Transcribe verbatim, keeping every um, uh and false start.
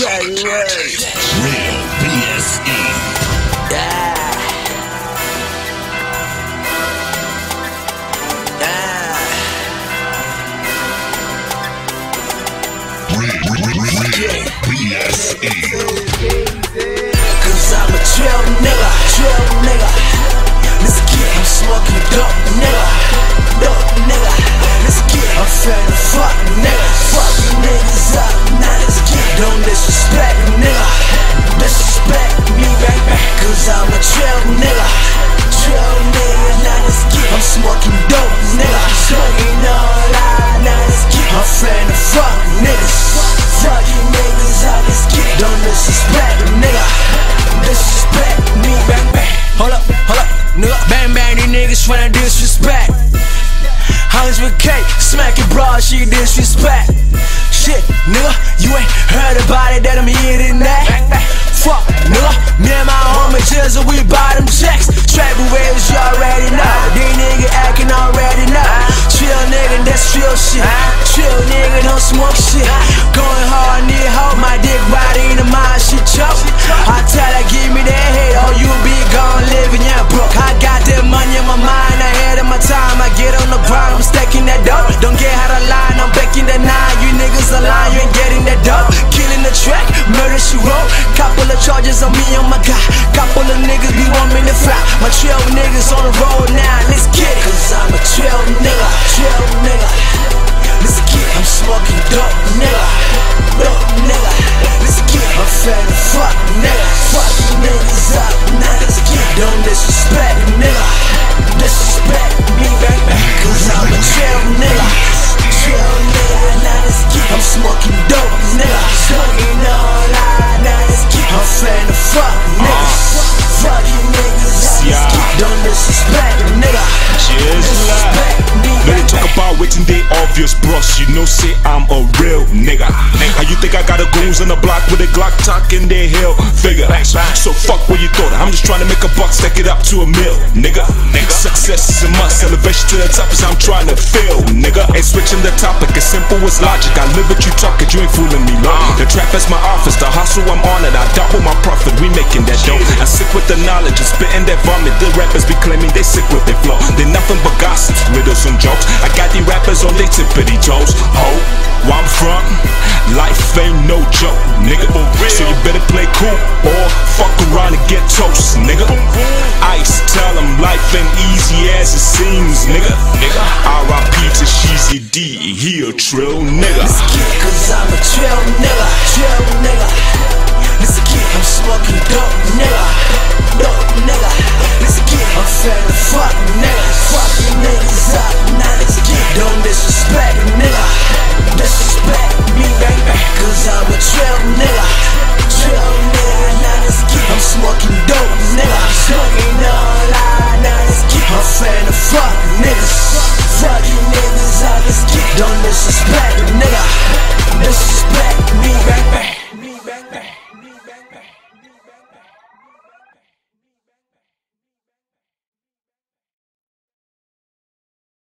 Real B S E. Yeah. Yeah. Real, real, real B S E. Cause I'm a chill nigga, chill nigga. Let's get I'm smoking dope nigga, dope nigga. Let's get I'm finna fuck niggas, fuck niggas up. Now let's get don't disrespect nigga, disrespect me back back. Cause I'm a chill nigga, chill nigga. Now let's get I'm smoking dope nigga, smoking all out. Now let's get I'm finna fuck niggas, fuck you niggas up. Let's get don't disrespect nigga, disrespect me back back. Hold up, hold up, nigga. Bang bang, these niggas tryna disrespect. Hollins with K, smacking broad, she disrespect. Shit, nigga, you ain't heard about it, that I'm here tonight. Fuck, nigga, me and my homie Jizzle, we buy them checks. Travel waves, you already know. These niggas acting already know. Chill nigga, that's real shit. Chill nigga, don't smoke shit. Going hard, need help, my dick right in the mind, she choke. I tell her, give me that head, or you be gone living, yeah, broke. I got that money in my mind, ahead of my time. I get on the grind, I'm stacking that dope. Don't get how to line, I'm baking that nine. You niggas a line, you ain't getting that dope. Killing the track, murder she wrote. Couple of charges on me, on my guy. Couple of niggas be want me to fly. My trail niggas on the road now, let's get it. Cause I'm a trail nigga, trail nigga. Let's get it. I'm smoking dope nigga, dope nigga. Let's get it. I'm finna fuck nigga, fuck you niggas up. Now let's get it. Don't disrespect nigga, disrespect me back back. Cause I'm a trail nigga, trail nigga. Now let's get it. I'm smoking dope nigga, smoking all out. Now let's get it. I'm finna fuck niggas, fuck you niggas up. Let's get it. Don't disrespect nigga, disrespect me back back. Let it talk about waiting they obvious bros. You know say I'm a real nigga. How you think I got a goons on the block with a Glock talking their hell figure? So fuck what you thought. I'm just trying to make a buck, stack it up to a mill, nigga. Success is a must. Elevation to the top is I'm trying to feel, nigga. Ain't switching the topic, as simple as logic. I live what you talk, you ain't fooling me, low. The trap is my office, the hustle I'm on it. I double my profit, we making that dough. I sick with the knowledge and spitting that vomit. The rappers be claiming they sick with their flow. They nothing but gossips, riddles and jokes. I got these rappers on their tippity toes. Ho, where I'm from, life ain't no joke, nigga. So you better play cool or fuck around and get toast, nigga. I used to tell them life ain't easy as it seems, nigga. R I P to Sheezy D, he a trill nigga. Let's get it, cause I'm a trill nigga, trill